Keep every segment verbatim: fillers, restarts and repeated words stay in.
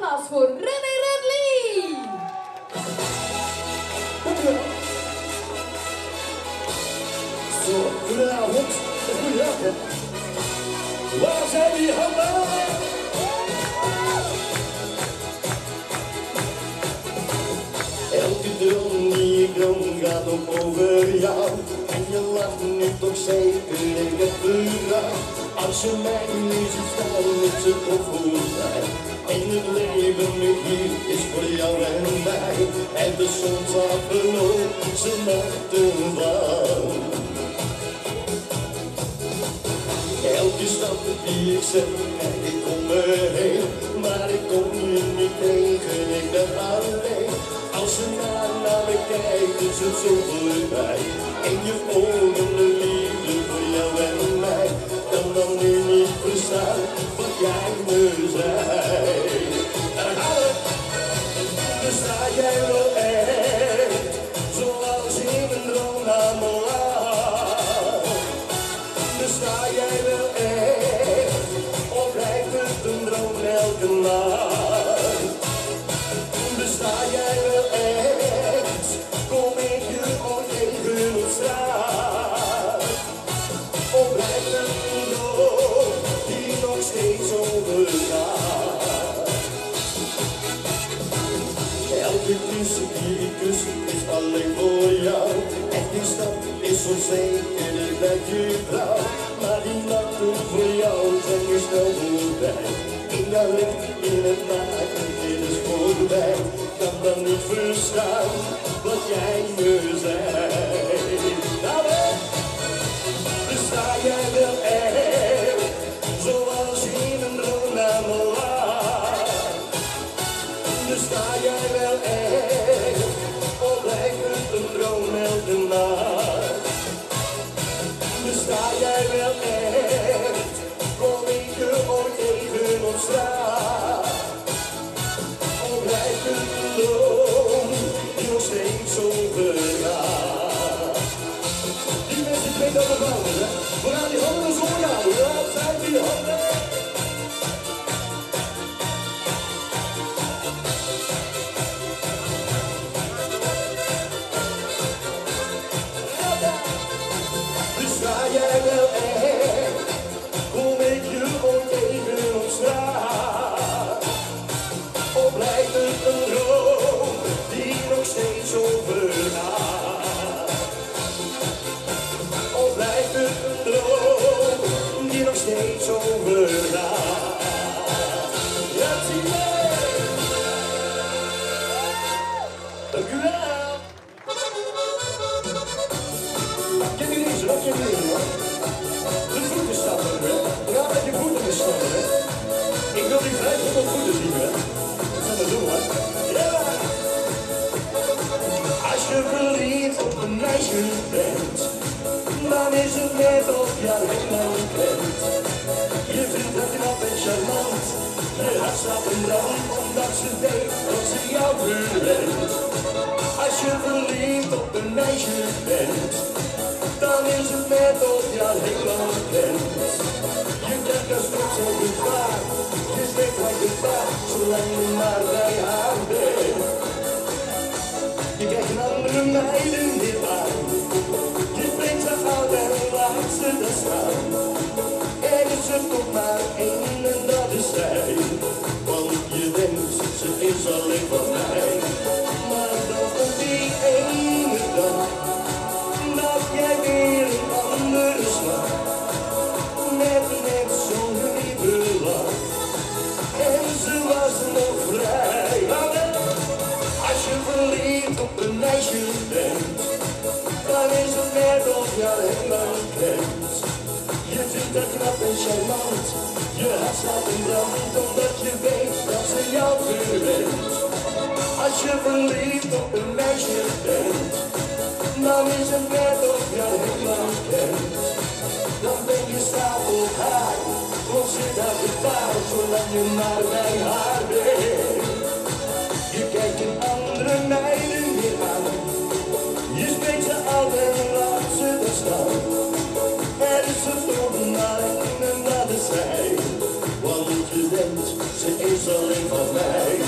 applaus voor René Redley. Zo, goedenavond. Goedenavond. Waar zijn die handen? Elke droom die ik droom gaat ook over jou. En je lacht nu toch zeker, ik heb berouw. Als je mij nu ziet staan, is het toch voorbij. En het leven nu hier is voor jou en mij. En de zon staat verloren, ze nachten van. Elke stap die ik zet, kijk ik om me heen. Maar ik kom je niet tegen, ik ben alleen. Als je maar naar me kijkt, is het zo voorbij. En je ogen de liefde voor jou en mij. Kan dan nu niet verstaan wat jij me zei. En dan gaan we. Dus sta jij wel echt, zoals in mijn droom aan me laat. Dus sta jij wel echt, of blijft het een droom elke nacht? Besta jij wel echt, kom ik je ooit tegen op straat? Of blijft het een droom die nog steeds overgaat? Elke kus die ik kus is alleen voor jou. En die stap is onzeker, ik ben je trouw. Maar die nachten voor jou zijn nu snel voorbij. In jouw licht, in het maken, dit is voorbij. Kan dan niet verstaan wat jij me zei. Nou hè, besta jij wel echt, zoals in een droom naar me laat. Besta jij wel echt, of blijft het een droom elke nacht? Besta jij wel echt, kom ik je ooit tegen op straat? Of blijft het een droom die nog steeds overgaat? Die mensen twee dat we bouwen, hè? We gaan die handen zo gaan, dat zijn die handen. Besta jij wel echt, kom ik je ooit tegen op straat? Of blijft het een droom die nog steeds overgaat? Of blijft het een droom die nog steeds overgaat? Ja, zie je! Dank u wel! Ken je deze? Wat ken je deze, hoor? De voeten stappen, hè? Ja, met je voeten is stappen, hè? Ik wil die vijfhonderd voeten zien, hè? Dat zijn we doen, hè? Ja! Als je verliefd op een meisje bent, dan is het net of je helemaal kent. Je vindt haar knap en charmant, je hart staat in brand, omdat ze weet dat ze jou verwendt. Als je verliefd op een meisje bent, dan is het net of je haar helemaal kent. Je denkt als trots op je vaart, je steekt wat je vaart, zolang je maar bij haar bent. Je kijkt een andere meiden niet aan, je spreekt ze aan en laat ze daar staan. En is er toch maar één en dat is zij, want je denkt ze is alleen van mij. Maar dan komt die ene dag, dat jij weer een andere slaat. Met net zo'n lieve lach, en ze was nog vrij. Als je verliefd op een meisje bent, dan is het net of je haar helemaal kent. Je vindt haar knap en charmant, je hart staat in brand, omdat je weet dat ze jou verwendt. Als je verliefd op een meisje bent, dan is het net of je haar helemaal kent. Dan ben je stapel haar, of zit haar gevaar, zolang je maar bij haar bent. Je kijkt een andere meiden weer aan, je spreekt ze aan en laat ze er staan. Er is er toch maar één en dat is zij, want je denkt ze is alleen van mij.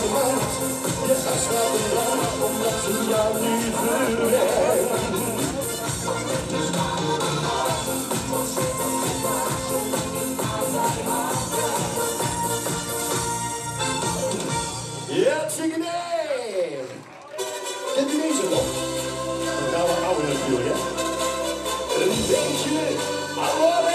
hand. Je gaat slapen dan, omdat ze jou liever heeft. Ja, zingen mee! Kent u deze nog? Dat gaan we ouder natuurlijk, hè? Een beetje amore!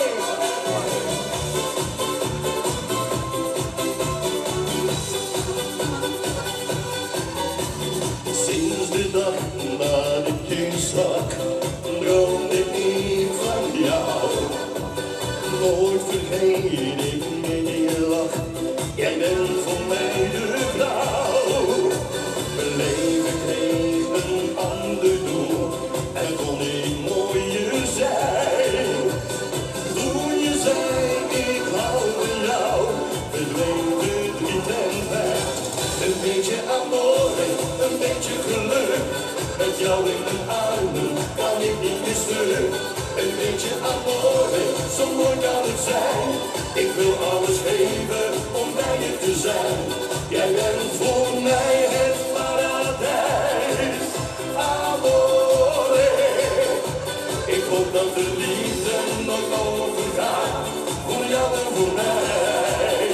Sinds de dag dat ik je zag, droomde ik niet van jou. Nooit vergeet ik meer je lach, jij bent voor mij de vrouw. Mijn leven heeft een ander doel, en kon ik mooier zijn. Toen je zei, ik hou van jou, verdween verdriet en pijn. Een beetje amore, een beetje geluk, met jou in mijn armen kan ik niet meer stuk. Een beetje amore, zo mooi kan het zijn. Ik wil alles geven om bij je te zijn. Jij bent voor mij het paradijs. Amore, ik hoop dat de liefde nooit overgaat. Voor jou en voor mij.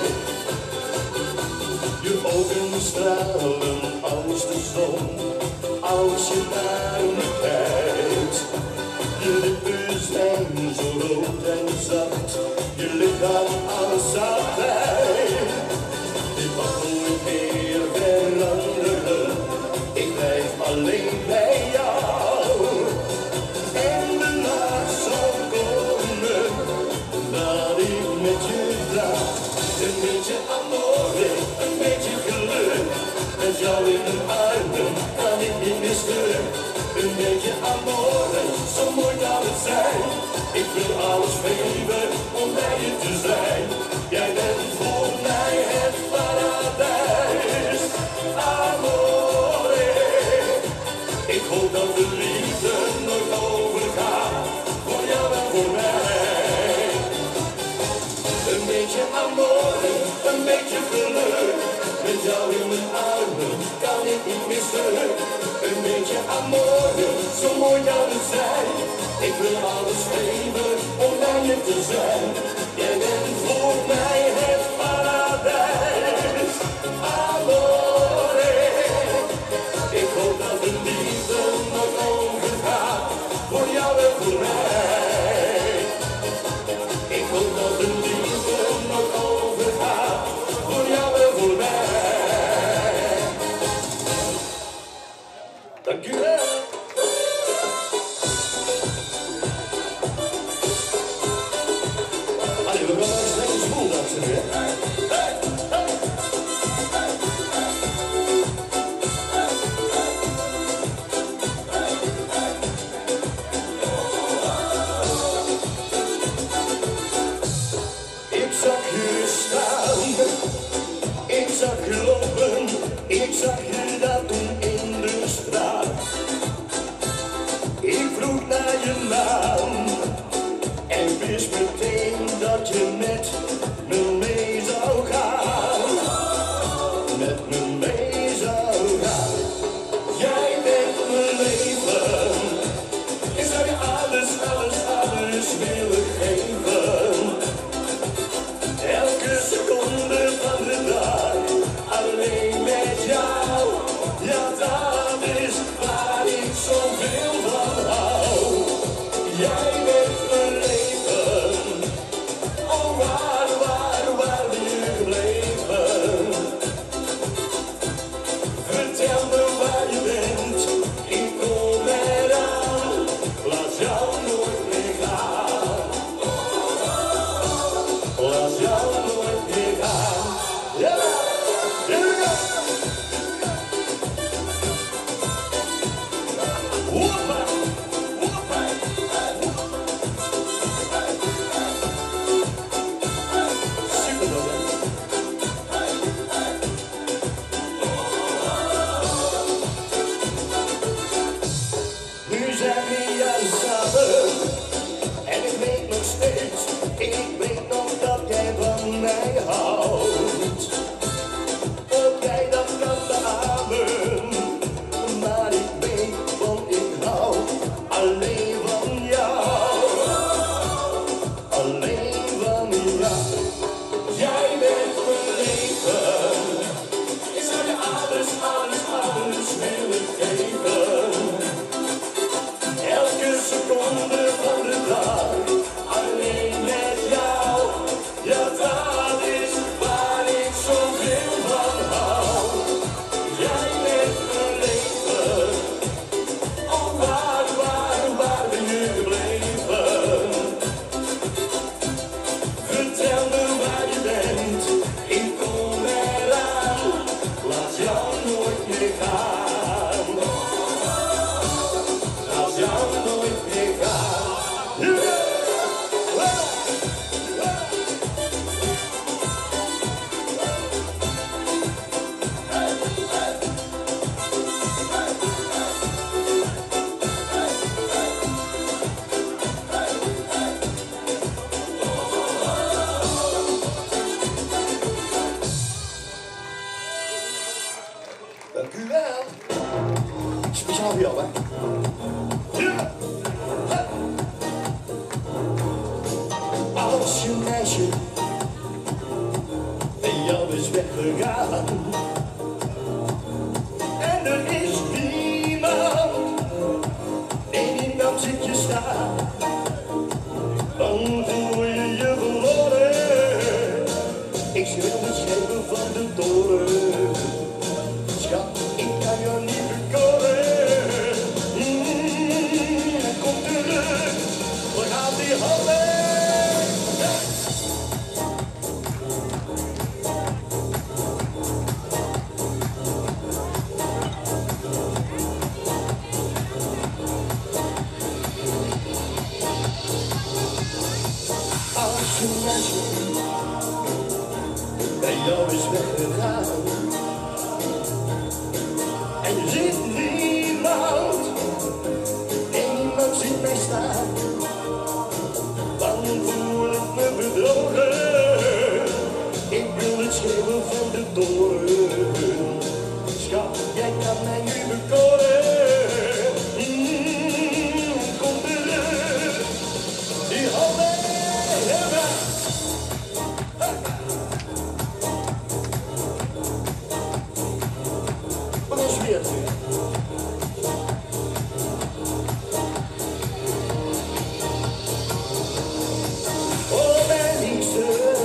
Je ogen stralen als de zon, als je naar me kijkt. Je lippen zijn zo rood en zacht, je lichaam als satijn. Ik mag nooit meer veranderen, ik blijf alleen bij jou. En de nacht zal komen, dat ik met je praat. Een beetje amore, een beetje geluk, met jou in mijn armen kan ik niet meer stuk. Een beetje amore, zo mooi kan het zijn. Ik wil alles geven om bij je te zijn. Jij bent voor mij het paradijs. Amore, ik hoop dat de liefde nooit overgaat. Voor jou en voor mij. Een beetje amore, een beetje geluk, met jou in mijn armen kan ik niet meer stuk. Een beetje amore, zo mooi kan het zijn. Ik wil alles geven om bij je te zijn. Jij bent voor mij het paradijs. Amore, ik hoop dat de liefde nooit overgaat. Voor jou en voor mij. Ik hoop dat de liefde nooit overgaat. Voor jou en voor mij. Dank u wel. speciaal voor jou, hè. Ja. Als je meisje en jou is weggegaan en er is niemand, nee, niemand ziet je staan, dan voel je je verloren. Ik schreeuw het schepen van de toren. Schat, ik kan jou niet bekoren. Mm, hij komt terug, we gaan die handen. Als je meisje bij jou is weggegaan en je ziet niemand, nee, niemand ziet mij staan, dan voel ik me bedrogen. Ik wil het schreeuwen van de toren. Schat, jij kan mij nu bekoren. Mm, kom terug, die handen. Oh mijn liefste,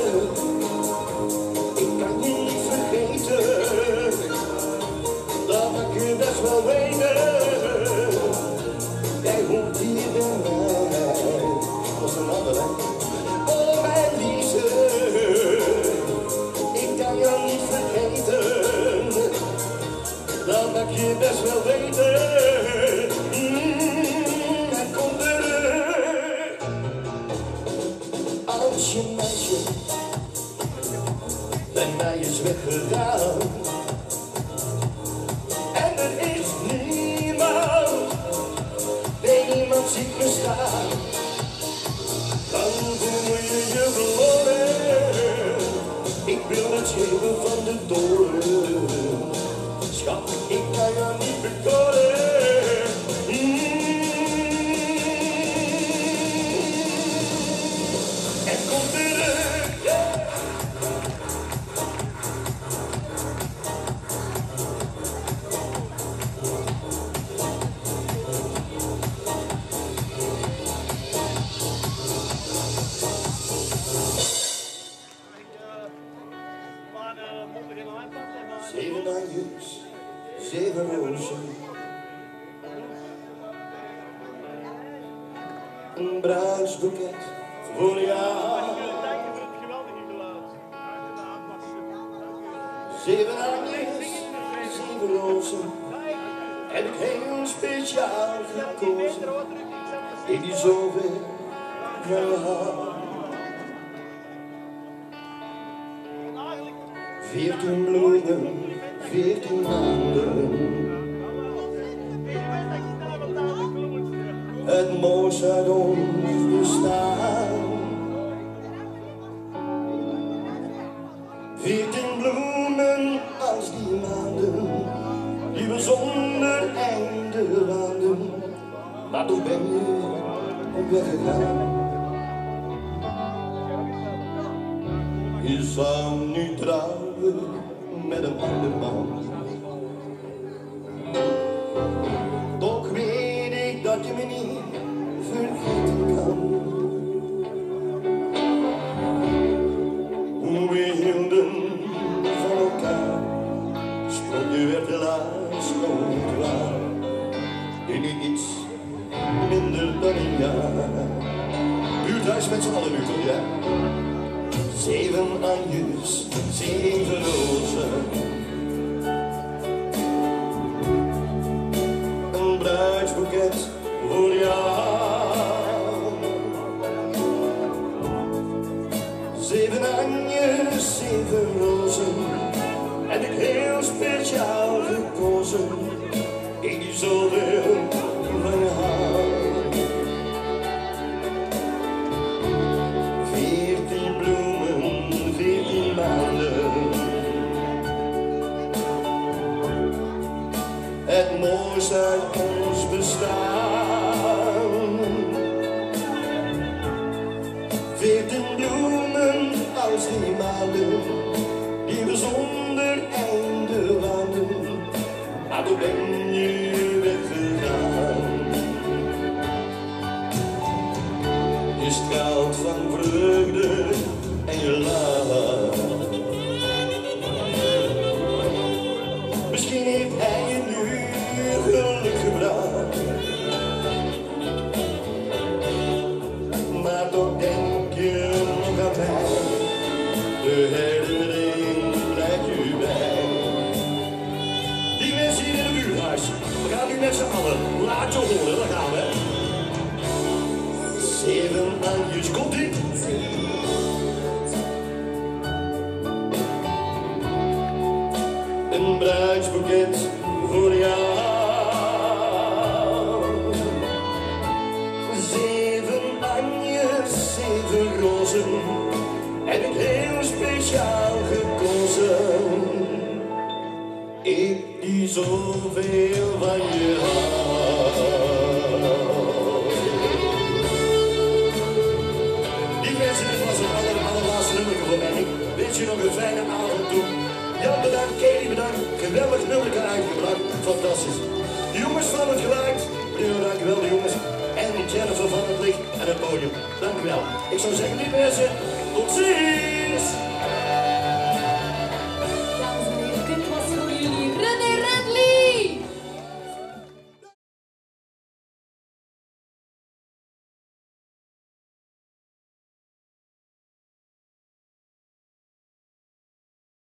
ik kan je niet vergeten, dat mag je best wel weten. Jij hoort hier bij mij, dat is een ander, hè. Oh mijn liefste, ik kan jou niet vergeten, dat mag je best wel weten. Mm, hij komt terug. Als je meisje bij mij is weggegaan en er is niemand, nee, niemand ziet me staan, dan voel je je verloren. Ik wil het schreeuwen van de toren. Schat, ik kan jou niet bekoren. Mm. En kom terug, yeah. Zeven anjes, zeven rozen, een bruidsboeket voor jou. Zeven anjes, zeven rozen, heb ik heel speciaal gekozen. Ik die zoveel van je hou. Veertien bloemen, veertien maanden. Het mooiste uit ons bestaan. Veertien bloemen als die maanden, die we zonder einde waanden. Maar toen ben je op weg gegaan. Je zou nu trouwen met een ander man. Toch weet ik dat je me niet vergeten kan. Hoe we hielden van elkaar, sprong werd helaas nooit waar. In iets minder dan een jaar. Buurthuis met z'n allen nu toch, ja? Zeven anjes, zeven rozen, een bruidsboeket voor jou. Zeven anjes, zeven rozen, heb ik heel speciaal gekozen. Ik die zoveel van je hou. Veertien bloemen, veertien maanden. Het mooiste uit Dus komt-ie. Een bruidsboeket voor jou. Zeven anjes, zeven rozen. En ik heel speciaal gekozen. Ik die zoveel van je hou. Die mensen, dit was het aller, allerlaatste nummer voor mij. Ik wens je nog een fijne avond toe. Jan bedankt, Kelly bedankt. Geweldig nummer uitgebracht. Fantastisch. De jongens van het geluid. Meneer, dankjewel de jongens. En Jennifer van het licht en het podium. Dankjewel. Ik zou zeggen, lieve mensen, tot ziens!